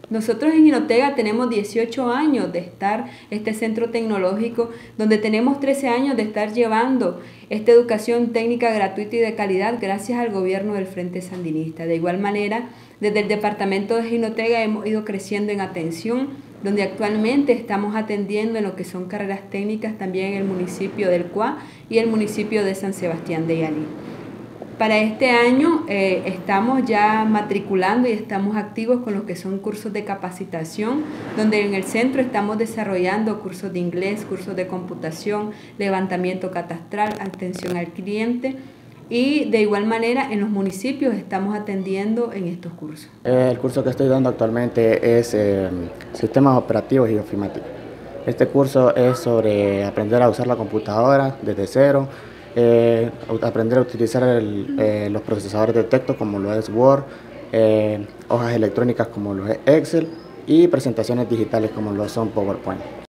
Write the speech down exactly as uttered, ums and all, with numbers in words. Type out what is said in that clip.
Nosotros en Jinotega tenemos dieciocho años de estar este centro tecnológico, donde tenemos trece años de estar llevando esta educación técnica gratuita y de calidad gracias al gobierno del Frente Sandinista. De igual manera, desde el departamento de Jinotega hemos ido creciendo en atención, donde actualmente estamos atendiendo en lo que son carreras técnicas también en el municipio del Cuá y el municipio de San Sebastián de Yaní. Para este año eh, estamos ya matriculando y estamos activos con lo que son cursos de capacitación, donde en el centro estamos desarrollando cursos de inglés, cursos de computación, levantamiento catastral, atención al cliente, y de igual manera en los municipios estamos atendiendo en estos cursos. El curso que estoy dando actualmente es eh, Sistemas Operativos y Ofimática. Este curso es sobre aprender a usar la computadora desde cero, Eh, aprender a utilizar el, eh, los procesadores de texto como lo es Word, eh, hojas electrónicas como lo es Excel y presentaciones digitales como lo son PowerPoint.